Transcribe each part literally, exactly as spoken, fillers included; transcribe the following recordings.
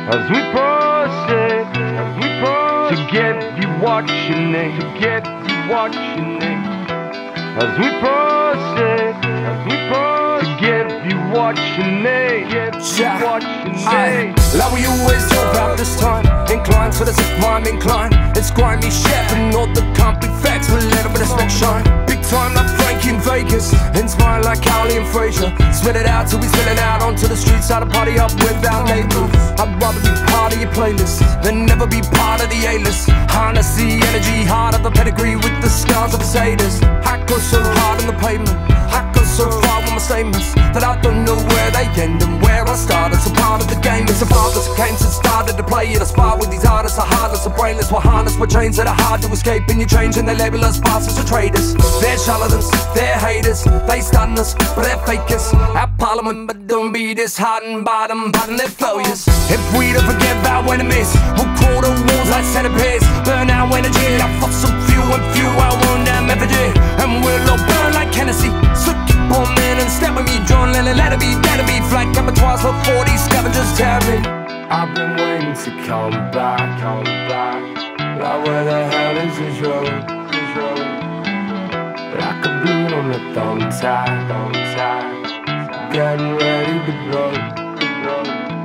as we proceed, as we proceed to get you what you need, to get you what you need. As we proceed, as we proceed to get you what you need, get you what you need. Like we always talk about this time, inclined to the sick rhyme incline. It's grimy shit and all the can't be facts with a little bit of spec shine. Big time like Frankie in Vegas, inspired like Cowley and Frazier. Spit it out till we spill it out onto the streets, how to party up without labels. I'd rather be part of your playlist than never be part of the A-list. Harness the energy, hard of the pedigree with the scars of the satyrs. I go so hard on the pavement, I go so far with my statements that I don't know where they end and where I start. It's a part of the game, it's a father's came since started to play it. I spar with these artists, are heartless, are brainless. We're harnessed with chains that are hard to escape, and you change and they label us bastards or traitors. They're charlatans, they're haters, they stun us, but they're fakers. At Parliament, but don't be disheartened by them, pardon their failures. If we don't forget about enemies, we'll crawl the walls like centipedes. Burn our energy, I fossil fuel and fuel our own damn effigy. And we'll all burn like Hennessy. So keep on in and step with me, John Lennon, let it be, let it be. Flight abattoirs before these scavengers tear me. I've been waiting to come back, come back. Like where the hell is this road, this road? Like a balloon on a thumb tie, thumb tie. Getting ready to blow, to blow.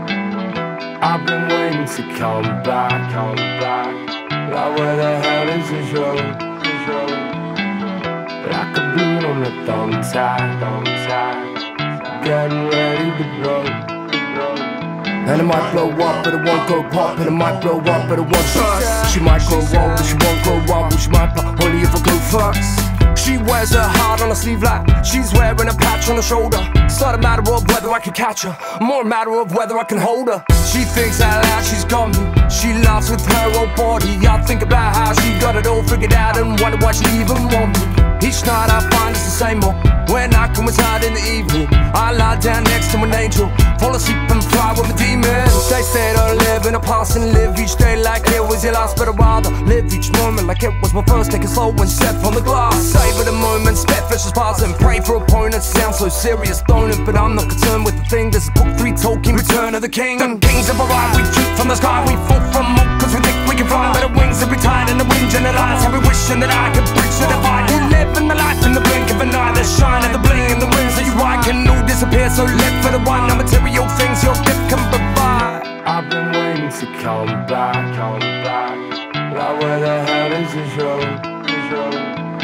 I've been waiting to come back, come back. Like where the hell is this road, this road? Like a balloon on a thumb tie, thumb tie. Getting ready to blow, to blow. And it might blow up, but it won't go pop. And it might blow up, but it won't trust. She might go roll, but she won't go wild. But she might pop, only if I go first. She wears her heart on her sleeve like she's wearing a patch on her shoulder. It's not a matter of whether I can catch her, more a matter of whether I can hold her. She thinks out loud she's got me, she laughs with her old body. I think about how she got it all figured out and wonder why she even want me. Each night I find it's the same old. When I come inside in the evening, I lie down next to an angel, fall asleep and fly with my demons. They say don't live in the past and live each day like it was your last, but I'd rather live each moment like it was my first. Take it slow and step on the glass, savor the moment, spit vicious parts and pray for opponents. Sounds so serious, don't it? But I'm not concerned with the thing. This is book three Tolkien, Return of the King. The kings have arrived, we shoot from the sky, we fall from oak cause we think we can fly. But the wings have been tied and the wind generalized, every wishing that I could bridge the divide. You live in the life in the blink of an eye, the shine of the bling and the wings that you ride can all disappear. So live for the one, the material things your gift can provide. I've been waiting to come back, come back. Like where the hell is this road, this road?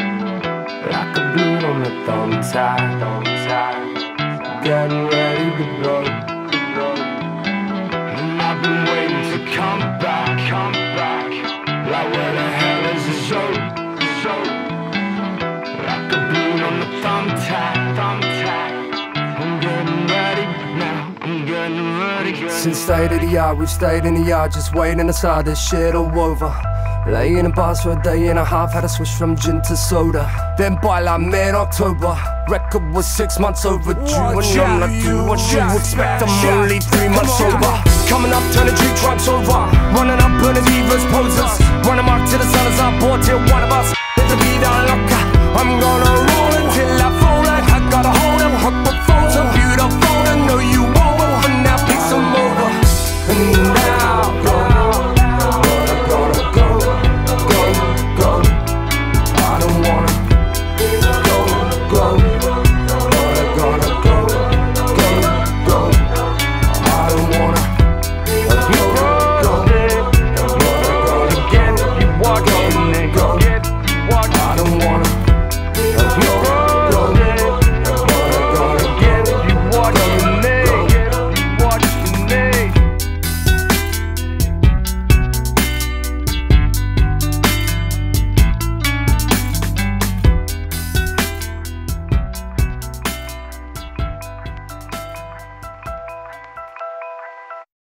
Like a balloon on a thumb tie, thumb tie. Getting ready to blow, to blow. And I've been waiting to come back, come back. Like where the hell is this road, this road? Like a balloon on a thumb tie, thumb tie. I'm getting ready now, I'm getting ready, getting Since state of the art, we've stayed in the yard, just waiting inside this shit all over. Laying in bars for a day and a half, had to switch from gin to soda. Then by like mid-October, record was six months overdue. And I'm like, do what you expect, I'm only three months sober. Coming up, turning tree trunks over, running up, burning divas, posers. Running mark to the sun as I board till one of us hit the beat on locker. I'm gonna